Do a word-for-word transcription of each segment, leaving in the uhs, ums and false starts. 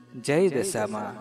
જય દશામાં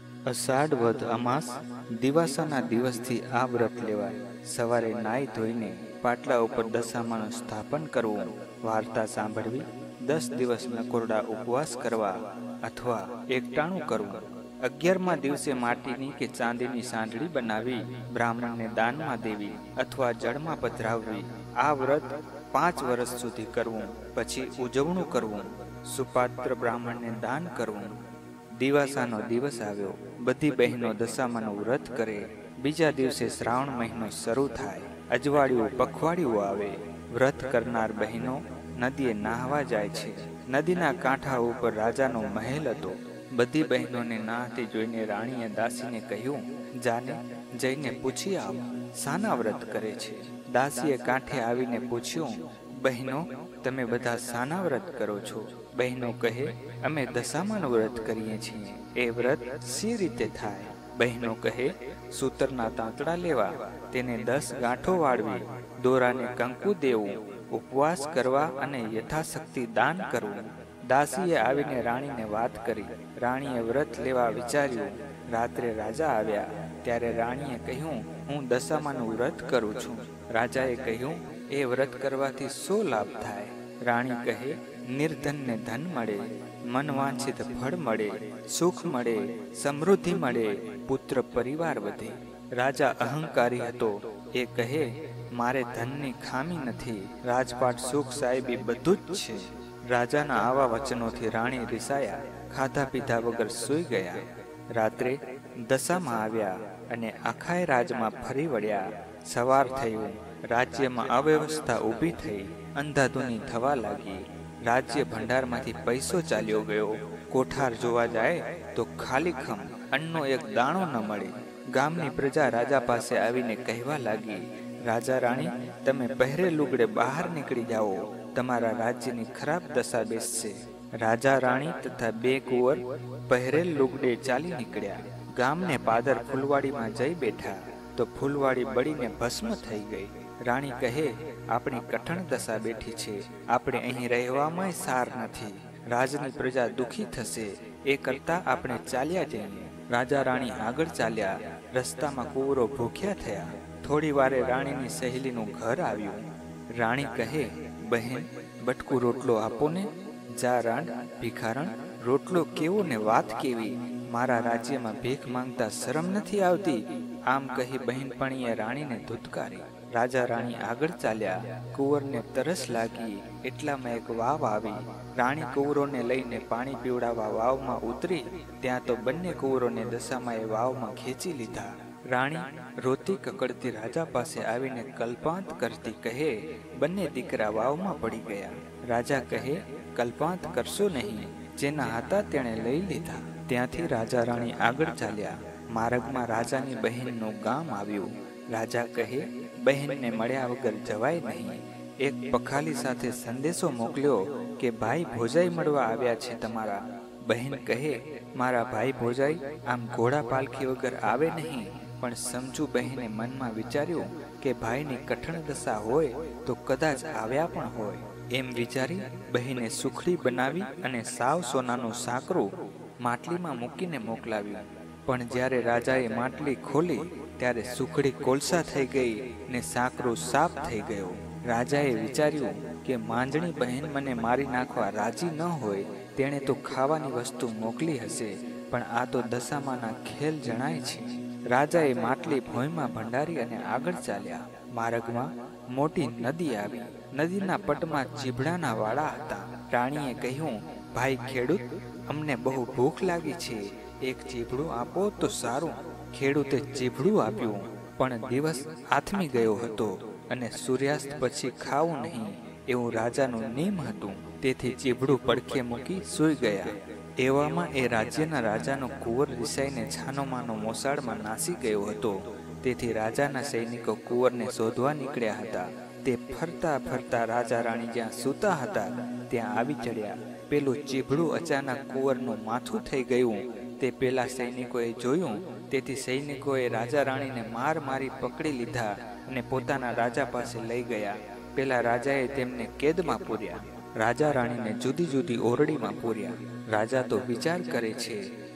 અષાઢ વદ અમાસ દિવાસાના દિવસથી આ વ્રત લેવાય. સવારે નાઈ ધોઈને પાટલા ઉપર દશામાનું સ્થાપન કરવું, વાર્તા સાંભળવી, દસ દિવસ નકોરડા ઉપવાસ કરવા અથવા એકટાણું કરવું. અગિયારમા દિવસે માટીની કે ચાંદીની સાંઢળી બનાવી બ્રાહ્મણને દાનમાં દેવી અથવા જળમાં પધરાવવી. આ વ્રત પાંચ વર્ષ સુધી કરવું, પછી ઉજવણું કરવું. સુપાત્ર બ્રાહ્મણને દાન કરવું. દિવાસાનો દિવસ આવ્યો, બધી બહેનો દશામાનું વ્રત કરે. બીજા દિવસે શ્રાવણ મહિનો શરૂ થાય, અજવાળિયું પખવાડિયું આવે. વ્રત કરનાર બહેનો નદીએ નાહવા જાય છે. નદીના કાંઠા ઉપર રાજાનો મહેલ હતો. બધી બહેનોને નાહતી જોઈને રાણીએ દાસીને કહ્યું, જાને જઈને પૂછી આવ, શાના વ્રત કરે છે? દાસીએ કાંઠે આવીને પૂછ્યું, બહેનો તમે બધા શાના વ્રત કરો છો? બહેનો કહે, અમે દશામાનું વ્રત કરીએ છીએ. એ વ્રત સી રીતે થાય? બહેનો કહે, સૂતરના તાંતડા લેવા, તેને દસ ગાંઠો વાળવી, દોરાને કંકુ દેવું, ઉપવાસ કરવા અને યથાશક્તિ દાન કરવું. દાસીએ આવીને રાણીને વાત કરી. રાણીએ વ્રત લેવા વિચાર્યું. રાત્રે રાજા આવ્યા ત્યારે રાણીએ કહ્યું, હું દશામાનું વ્રત કરું છું. રાજાએ કહ્યું, એ વ્રત કરવાથી શો લાભ થાય? રાણી કહે, નિર્ધનને ધન મળે, મનવાંછિત ફળ મળે, સુખ મળે, સમૃદ્ધિ મળે, પુત્ર પરિવાર વધે. રાજા અહંકારી હતો. એ કહે, મારે ધનની ખામી નથી, રાજપાટ સુખ સાહેબી બધું જ છે. રાજાના આવા વચનોથી રાણી રિસાયા, ખાધા પીધા વગર સૂઈ ગયા. રાત્રે દશામાં આવ્યા અને આખાય રાજમાં ફરી વળ્યા. સવાર થયું, રાજ્યમાં અવ્યવસ્થા ઊભી થઈ, અંધાધૂની થવા લાગી. રાજ્ય ભંડારમાંથી પૈસો ચાલ્યો ગયો. કોઠાર જોવા જાય તો ખાલીખમ, અન્નનો એક દાણો ન મળે. ગામની પ્રજા રાજા પાસે આવીને કહેવા લાગી, રાજા રાણી, તમે પહેરે લુગડે બહાર નીકળી જાઓ, તમારા રાજ્યની ખરાબ દશા બેસશે. રાજા રાણી તથા બે કુંવર પહેરેલ લુગડે ચાલી નીકળ્યા. ગામને પાદર ફૂલવાડીમાં જઈ બેઠા તો ફૂલવાડી બળીને ભસ્મ થઈ ગઈ. રાણી કહે, આપણી કઠણ દશા બેઠી છે, આપણે અહીં રહેવામાં સાર નથી. રાજની પ્રજા દુઃખી થશે, એ કરતા આપણે ચાલ્યા જઈએ. રાજા રાણી આગળ ચાલ્યા. રસ્તામાં કુંવરો ભૂખ્યા થયા. થોડી વારે રાણીની સહેલીનું ઘર આવ્યું. રાણી કહે, બહેન બટકું રોટલો આપો ને. જા રાંડ ભિખારણ, રોટલો કેવો ને વાત કેવી, મારા રાજ્યમાં ભીખ માંગતા શરમ નથી આવતી? આમ કહી બહેનપણીએ રાણીને ધુતકારી. રાજા રાણી આગળ ચાલ્યા. કુંવરને તરસ લાગી એટલામાં એક વાવ આવી. રાણી કુંવરોને લઈને પાણી પીવડાવવા વાવમાં ઉતરી. ત્યાં તો બંને કુંવરોને દશામાં એ વાવમાં ખેંચી લીધા. રાણી રોતી કકડતી રાજા પાસે આવીને કલ્પાંત કરતી કહે, બંને દીકરા વાવમાં પડી ગયા. રાજા કહે, કલ્પાંત કરશો નહીં, જેના હતા તેણે લઈ લીધા. ત્યાંથી રાજા રાણી આગળ ચાલ્યા. માર્ગમાં રાજાની બહેનનું ગામ આવ્યું. રાજા કહે, બહેનને મળ્યા વગર જવાય નહીં. એક પખાલી સાથે સંદેશો મોકલ્યો કે ભાઈ ભોજાઈ મળવા આવ્યા છે તમારા. બહેન કહે, મારા ભાઈ ભોજાઈ આમ ઘોડા પાલખી વગર આવે નહીં. પણ સમજુ બહેને મનમાં વિચાર્યું કે ભાઈની કઠણ દશા હોય તો કદાચ આવ્યા પણ હોય. એમ વિચારી બહેને સુખડી બનાવી અને સાવ સોનાનું સાકરું માટલીમાં મૂકીને મોકલાવ્યું. પણ જ્યારે રાજાએ માટલી ખોલી ત્યારે સુખડી કોલસા થઈ ગઈ ને સાકરું સાફ થઈ ગયો. રાજાએ વિચાર્યું કે માંજણી બહેન મને મારી નાખવા રાજી ન હોય, તેણે તો ખાવાની વસ્તુ મોકલી હશે, પણ આ તો દશામાના ખેલ જણાય છે. રાજાએ માટલી ભોંયમાં ભંડારી અને આગળ ચાલ્યા. માર્ગમાં મોટી નદી આવી. નદીના પટમાં ચીભડાના વાળા હતા. રાણીએ કહ્યું, ભાઈ ખેડૂત, અમને બહુ ભૂખ લાગી છે, એક ચીભડું આપો તો સારું. ખેડૂતે ચીભડું આપ્યું, પણ દિવસ આથમી ગયો હતો અને સૂર્યાસ્ત પછી ખાવું નહીં એવું રાજાનું નિયમ હતું. તેથી ચીભડું પડખે મૂકી સૂઈ ગયા. એવામાં એ રાજ્યના રાજાનો કુંવર રિસાઈને છાનોમાનો મોસાળમાં નાસી ગયો હતો. તેથી રાજાના સૈનિકો કુંવરને શોધવા નીકળ્યા હતા. તે ફરતા ફરતા રાજા રાણી જ્યાં સૂતા હતા ત્યાં આવી ચડ્યા. પેલું ચીભડું અચાનક કુંવરનું માથું થઈ ગયું. તે પેલા સૈનિકોએ જોયું. તેથી સૈનિકોએ રાજા રાણીને માર મારી પકડી લીધા અને પોતાના રાજા પાસે લઈ ગયા. પેલા રાજાએ તેમને કેદમાં પૂર્યા. રાજા રાણીને જુદી જુદી ઓરડીમાં પૂર્યા. રાજા તો વિચાર કરે છે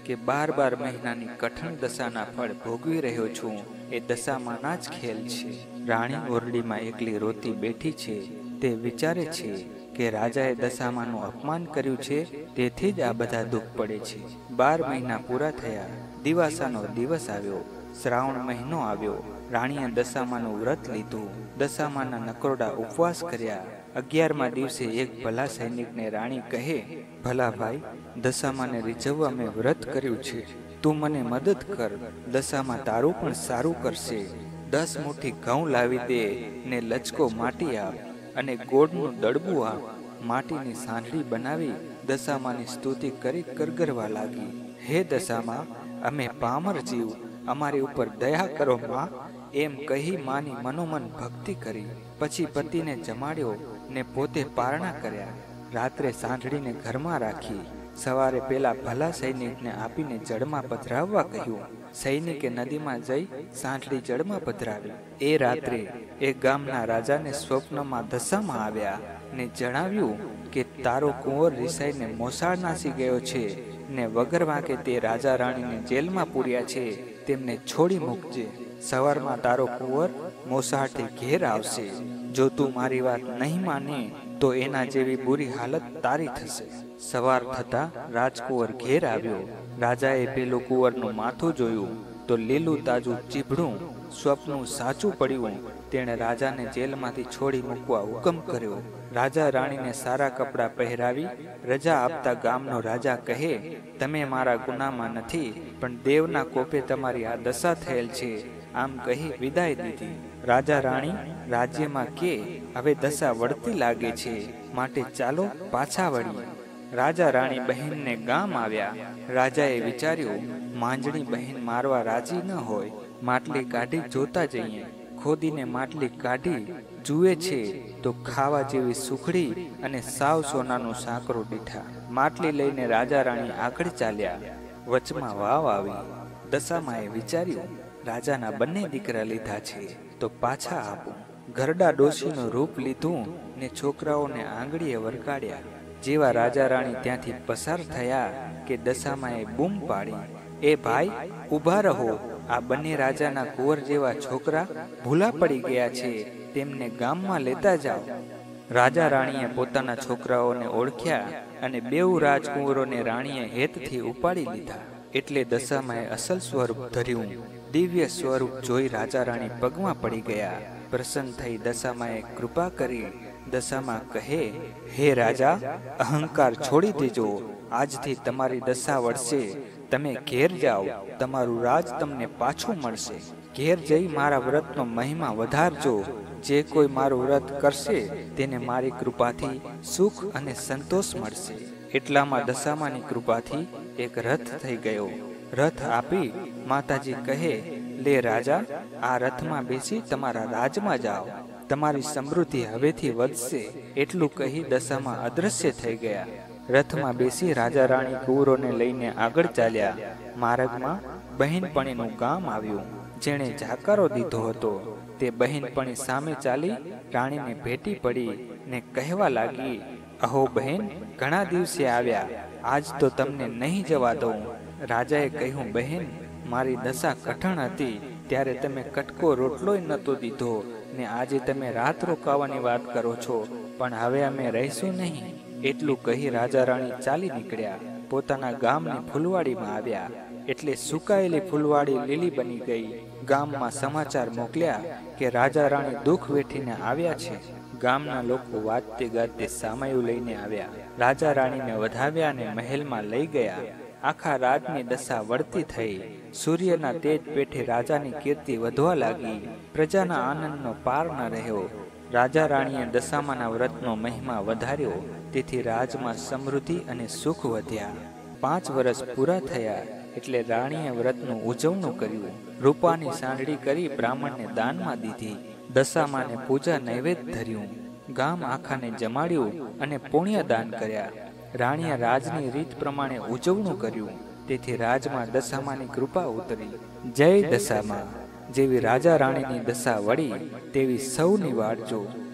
કે બાર બાર મહિનાની કઠણ દશાના ફળ ભોગવી રહ્યો છું. એ દશામાંના જ ખેલ છે. રાણી ઓરડીમાં એકલી રોતી બેઠી છે. તે વિચારે છે કે રાજાએ દશામાનું અપમાન કર્યું છે, તેથી જ આ બધા દુઃખ પડે છે. બાર મહિના પૂરા થયા. દિવાસાનો દિવસ આવ્યો. શ્રાવણ મહિનો આવ્યો. રાણીએ દશામાનું વ્રત લીધું. દશામાના નકરોડા ઉપવાસ કર્યા. અગિયારમા દિવસે એક ભલા સૈનિકને રાણી કહે, ભલા ભાઈ, દશામાને રીઝવવા મેં વ્રત કર્યું છે, તું મને મદદ કર. દશામાં તારું પણ સારું કરશે. દસ મુઠ્ઠી ઘઉં લાવી દે ને લચકો માટી આપ અને ગોળનું દડબું આપ. માટીની સાંઢળી બનાવી દશામાની સ્તુતિ કરી કરગરવા લાગી. હે દશામાં, અમે પામર જીવ, અમારી ઉપર દયા કરો માં. એમ કહી માની મનોમન ભક્તિ કરી. પછી પતિને જમાડ્યો ને પોતે પારણા કર્યા. રાત્રે સાંઢળીને ઘરમાં રાખી. સવારે પેલા ભલા સૈનિકને આપીને જળમાં પધરાવવા કહ્યું. સૈનિકે નદીમાં જઈ સાંઢળી જળમાં પધરાવી. એ રાત્રે એ ગામના રાજાને સ્વપ્નમાં દશામાં આવ્યા ને જણાવ્યું કે તારો કુંવર રિસાઈને મોસાળ નાસી ગયો છે ને વગર વાંકે તે રાજા રાણીને જેલમાં પૂર્યા છે, તેમને છોડી મૂકજે. સવારમાં તારો કુંવર મોસાળથી ઘેર આવશે. જો તું મારી વાત નહીં માને તો એના જેવી બુરી હાલત તારી થશે. સવાર થતા રાજકુંવર ઘેર આવ્યો. રાજાએ પેલું કુંવરનું માથું જોયું તો લીલું તાજું ચીભડું સ્વપ્નું સાચું પડ્યું. તેણે રાજાને જેલમાંથી છોડી મૂકવા હુકમ કર્યો. રાજા રાણીને સારા કપડાં પહેરાવી રજા આપતા ગામનો રાજા કહે, તમે મારા ગુનામાં નથી, પણ દેવના કોપે તમારી આ દશા થયેલ છે. આમ કહી વિદાય દીધી. રાજા રાણી રાજ્યમાં કે હવે દશા વળતી લાગે છે, માટે ચાલો પાછા વળીએ. રાજા રાણી બહેનને ગામ આવ્યા. રાજાએ વિચાર્યું, માંજણી બહેન મારવા રાજી ન હોય, માટલી કાઢી જોતા જઈએ. ખોદીને માટલી કાઢી જુએ છે તો ખાવા જેવી સુખડી અને સાવ સોનાનું સાંકરું દીઠા. માટલી લઈને રાજા રાણી આગળ ચાલ્યા. વચમાં વાવ આવી. દશામાએ વિચાર્યું, રાજાના બંને દીકરા લીધા છે તો પાછા આપું. ઘરડા ડોશીનું રૂપ લીધું ને છોકરાઓને આંગળીએ વરગાડ્યા. જેવા રાજા રાણી ત્યાંથી પસાર થયા કે દશામાએ બૂમ પાડી, એ ભાઈ ઊભા રહો, આ બંને રાજાના કુંવર જેવા છોકરા ભૂલા પડી ગયા છે, તેમને ગામમાં લેતા જાઓ. રાજા રાણીએ પોતાના છોકરાઓને ઓળખ્યા અને બેઉ રાજકુંવરોને રાણીએ હેતથી ઉપાડી લીધા. એટલે દશામાએ અસલ સ્વરૂપ ધર્યું. દિવ્ય સ્વરૂપ જોઈ રાજા રાણી પગમાં પડી ગયા. પ્રસન્ન થઈ દશામાએ કૃપા કરી. દશામાં કહે, હે રાજા, અહંકાર છોડી દેજો. આજથી તમારી દશા વળશે. તમે ઘેર જાઓ, તમારું રાજ તમને પાછું મળશે. ઘેર જઈ મારા વ્રતનો મહિમા વધારજો. જે કોઈ મારું વ્રત કરશે તેને મારી કૃપાથી સુખ અને સંતોષ મળશે. એટલામાં દશામાની કૃપાથી એક રથ થઈ ગયો. રથ આપી માતાજી કહે, લે રાજા, આ રથમાં બેસી તમારા રાજમાં જાઓ. તમારી સમૃદ્ધિ હવેથી વધશે. એટલું કહી દશામાં અદૃશ્ય થઈ ગયા. રથમાં બેસી રાજા રાણી કુંવરોને લઈને આગળ ચાલ્યા. માર્ગમાં બહેનપણીનું ગામ આવ્યું. જેણે જાકારો દીધો હતો તે બહેનપણી સામે ચાલી રાણીને ભેટી પડી ને કહેવા લાગી, અહો બહેન, ઘણા દિવસે આવ્યા, આજ તો તમને નહીં જવા દઉં. રાજાએ કહ્યું, બહેન, મારી દશા કઠણ હતી ત્યારે તમે કટકો રોટલોય નહોતો દીધો ને આજે તમે રાત રોકાવાની વાત કરો છો, પણ હવે અમે રહીશું નહીં. એટલું કહી રાજા રાણી ચાલી નીકળ્યા. પોતાના ગામની ફૂલવાડીમાં આવ્યા એટલે સુકાયેલી ફૂલવાડી લીલી બની ગઈ. ગામમાં સમાચાર મોકલ્યા કે રાજા રાણી દુઃખ વેઠીને આવ્યા છે. ગામના લોકો વાજતે ગાજતે સામયું લઈને આવ્યા. રાજા રાણીને વધાવ્યા અને મહેલમાં લઈ ગયા. આખા રાજની દશા વળતી થઈ. સૂર્યના તેજ પેઠે રાજાની કીર્તિ વધવા લાગી. પ્રજાના આનંદનો પાર ન રહ્યો. રાજા રાણીએ દશામાના વ્રતનો મહિમા વધાર્યો. તેથી રાજમાં સમૃદ્ધિ અને સુખ વધ્યા. પાંચ વર્ષ પૂરા થયા એટલે રાણીએ વ્રતનું ઉજવણું કર્યું. રૂપાની સાંડળી કરી બ્રાહ્મણને દાનમાં દીધી. દશામાને પૂજા નૈવેદ્ય ધર્યું. ગામ આખાને જમાડ્યું અને પુણ્ય દાન કર્યા. રાણીએ રાજની રીત પ્રમાણે ઉજવણું કર્યું. તેથી રાજમાં દશામાની કૃપા ઉતરી. જય દશામા. જેવી રાજા રાણીની દશા વળી તેવી સૌની વાળજો.